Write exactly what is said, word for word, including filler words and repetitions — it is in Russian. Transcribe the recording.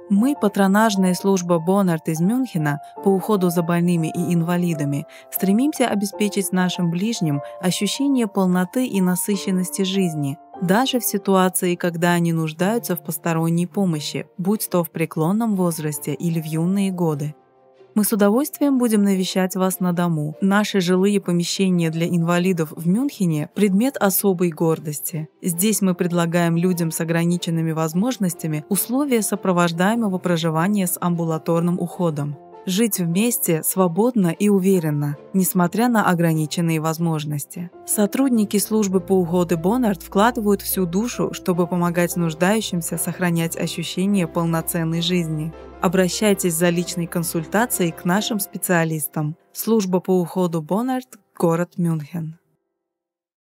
Мы, патронажная служба Боннард из Мюнхена по уходу за больными и инвалидами, стремимся обеспечить нашим ближним ощущение полноты и насыщенности жизни, даже в ситуации, когда они нуждаются в посторонней помощи, будь то в преклонном возрасте или в юные годы. Мы с удовольствием будем навещать вас на дому. Наши жилые помещения для инвалидов в Мюнхене – предмет особой гордости. Здесь мы предлагаем людям с ограниченными возможностями условия сопровождаемого проживания с амбулаторным уходом. Жить вместе свободно и уверенно, несмотря на ограниченные возможности. Сотрудники службы по уходу Боннард вкладывают всю душу, чтобы помогать нуждающимся сохранять ощущение полноценной жизни. Обращайтесь за личной консультацией к нашим специалистам. Служба по уходу Боннард, город Мюнхен.